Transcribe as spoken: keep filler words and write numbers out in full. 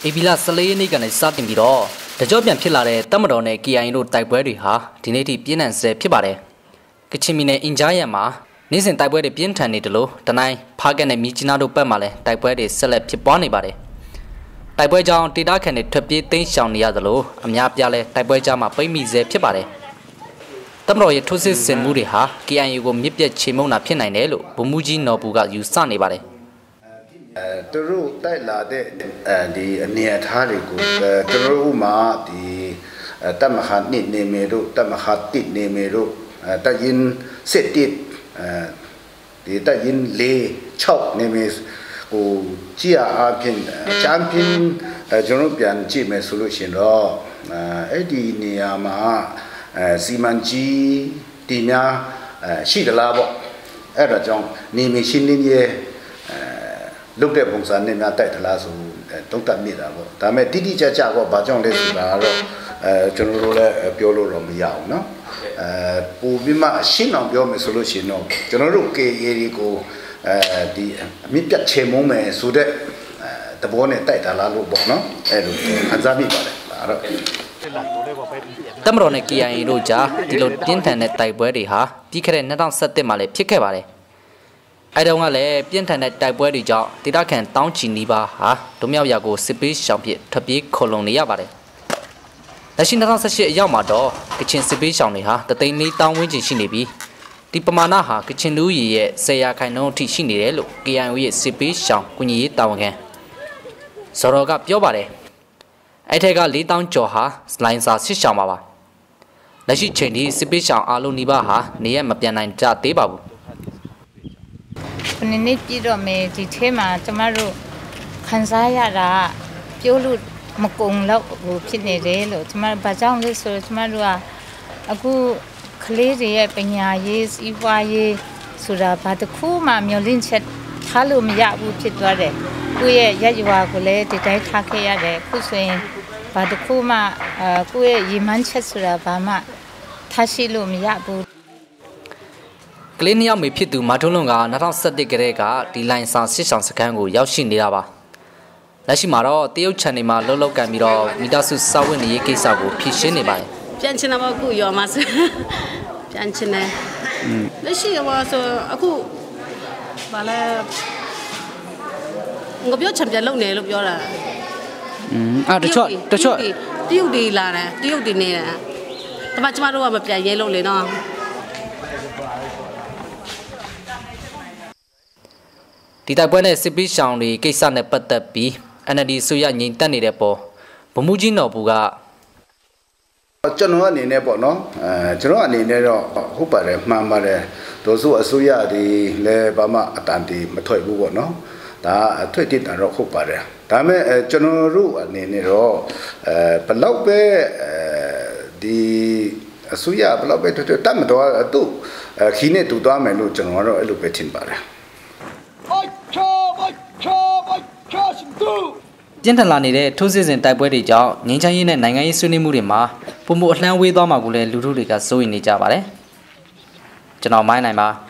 ဧပြီလဆယ်လေးရက်နေ့ကနေစတင်ပြီးတော့တကြောပြန်ဖြစ်လာတဲ့တပ်မတော်နဲ့ K I A တို့တိုက်ပွဲတွေဟာဒီနေ့ထိပြင်းထန်ဆဲဖြစ်ပါတယ်။ကချင်ပြည်နယ်အင်ဂျာရံမှာနေ့စဉ်တိုက်ပွဲတွေပြင်းထန်နေတယ်လို့တနိုင်းဖားကက်နဲ့မြီချနာတို့ဘက်မှာလည်းတိုက်ပွဲတွေဆက်လက်ဖြစ်ပွားနေပါတယ်။တိုက်ပွဲကြောင့်ဒေသခံတွေထွက်ပြေးသိမ်းရှောင်နေရသလိုအများပြားလဲတိုက်ပွဲကြားမှာပိတ်မိဆဲဖြစ်ပါတယ်။တပ်မတော်ရဲ့ထိုးစစ်ဆင်မှုတွေဟာ K I A ကိုမြစ်ပြတ်ချေမှုန်းတာဖြစ်နိုင်တယ်လို့ဗိုလ်မှူးကြီးနော်ဘူကယူဆနေပါတယ်။သူတို့တိုက်လာတဲ့ဒီအနေအထားတွေကိုသူတို့မှဒီတမခတ်နိနေမေတို့တမခတ်တိနေမေတို့တရင်စစ်တစ်ဒီတရင်လေး၆နေမေကိုကြည့်အားဖြင့်ချန်ပီယံကျွန်တော်ပြန်ကြည့်မယ်ဆိုလို့ရှိရင်တော့အဲ့ဒီနေရာမှာစီမံကြီးတင်များရှိသလားပေါ့အဲ့ဒါကြောင့်နေမေရှင်းလင်းရဲ့လုတ်တဲ့ပုံစံနဲ့များတိုက်သလားဆိုတုံ့တက်မိတာပေါ့ဒါပေမဲ့တိတိကျကျတော့ဘာကြောင့်လဲဆိုတာတော့အဲကျွန်တော်တို့လည်းပြောလို့တော့မရအောင်เนาะအဲပူပြီးမှရှင်းအောင်ပြောမယ်ဆိုလို့ရှိရင်တော့ကျွန်တော်တို့ K A A ကိုအဲဒီအမြင့်ပြတ်ချေမုံမယ်ဆိုတဲ့တဘောနဲ့တိုက်တာလားလို့ပေါ့เนาะအဲလိုခန်းစားမိပါတယ်ဒါတော့တပ်မတော်နဲ့ K I A တို့ကြားဒီလိုပြင်းထန်တဲ့တိုက်ပွဲတွေဟာပြီးခဲ့တဲ့၂၀၁၇မှာလည်းဖြစ်ခဲ့ပါတယ်အဲတုန်းကလည်းပြင်းထန်တဲ့တိုက်ပွဲတွေကြောင့်ဒေသခံတောင်းချီနီးပါးဟာဒုမြောက်ရာကိုစစ်ပေးရှောင်ပြစ်ထွက်ပြေးခုံလုံနေရပါတယ်။လက်ရှိ၂၀၁၈အရောက်မှာတော့ကချင်စစ်ပေးရှောင်တွေဟာတသိန်းလေးတောင်းဝန်းကျင်ရှိနေပြီးဒီပမာဏဟာကချင်လူကြီးရဲ့ဆယ်ရာခိုင်နှုန်းအထိရှိနေတယ်လို့ K I A ရဲ့စစ်ပေးရှောင်ကုညီရေးတာဝန်ခံဇော်တော်ကပြောပါတယ်။အဲ့ထက်ကလေးတောင်းကျော်ဟာလိုင်းစာစစ်ရှောင်ပါပါ။လက်ရှိချိန်ထိစစ်ပေးရှောင်အားလုံးနီးပါးဟာနေရမပြန်နိုင်ကြသေးပါဘူး။ခုနှစ်ပြည့်တော့မယ်ဒီထဲမှာကျမတို့ခန်းစားရတာပြောလို့မကုံတော့ဘူးဖြစ်နေတယ်လို့ကျမတို့ဘာကြောင့်လဲဆိုတော့ကျမတို့ကအခုကလေးတွေရဲ့ပညာရေးစီးပွားရေးဆိုတာဘာတစ်ခုမှမျှော်လင့်ချက်ထားလို့မရဘူးဖြစ်သွားတယ်ကိုယ့်ရဲ့ရရွာကိုလည်းဒီတိုင်းထားခဲ့ရတယ်ခုဆိုရင်ဘာတစ်ခုမှအဲကိုယ့်ရဲ့ရည်မှန်းချက်ဆိုတာဘာမှထားရှိလို့မရဘူးကလေးနှစ်ယောက်မိဖြစ်သူမာထုံးလုံးက၂၀၁၁ကတည်းကဒီလိုင်းဆောင်စစ်ဆောင်စခန်းကိုရောက်ရှိနေတာပါလက်ရှိမှာတော့တရုတ်ချန်နေမှာလှုပ်လှုပ်ကန်ပြီးတော့မိသားစုစောက်ဝင်နေရေးကိစ္စကိုဖြေရှင်းနေပါတယ်ပြန်ချင်တာပေါ့အခုရောမှာဆိုပြန်ချင်တယ်လက်ရှိရောဆိုအခုဘာလဲငါပြောချန်ပြန်လုပ်နေလို့ပြောတာอืมอ่ะတချို့တချို့တရုတ်ဒီလာတယ်တရုတ်ဒီနေတယ်တမကျမတို့ကမပြန်ရဲလို့လေနော်ဒီတိုက်ပွဲနဲ့စစ်ပေးရှောင်တွေကိစ္စနဲ့ပတ်သက်ပြီး N L D ဆိုရငြိမ်သက်နေတဲ့ပေါ်ဗိုလ်မှူးကြီးနော်ဘူကကျွန်တော်အနေနဲ့ပေါ့နော်အဲကျွန်တော်အနေနဲ့တော့ဟုတ်ပါတယ်မှန်ပါတယ်တို့ဆိုအစိုးရဒီလည်းဘာမှအတန်တီမထွက်ဘူးပေါ့နော်ဒါအထွတ်တိတာတော့ဟုတ်ပါတယ်ဒါပေမဲ့ကျွန်တော်တို့အနေနဲ့တော့အဲဘလောက်ပဲအဲဒီအစိုးရဘလောက်ပဲထွက်တတ်မတော့သူ့ခီးနဲ့တူသွားမယ်လို့ကျွန်တော်ကတော့အဲ့လိုပဲထင်ပါတယ်ပြင်းထန်လာနေတဲ့ထိုးစစ်ဆင်တိုက်ပွဲတွေကြောင့်ငင်းချမ်းရေးနဲ့နိုင်ငံရေးဆွေးနွေးမှုတွေမှာပုံမအလှမ်းဝေးသွားမှာကိုလည်းလူထုတွေကစိုးရိမ်နေကြပါတယ်ကျွန်တော်မိုင်းနိုင်ပါ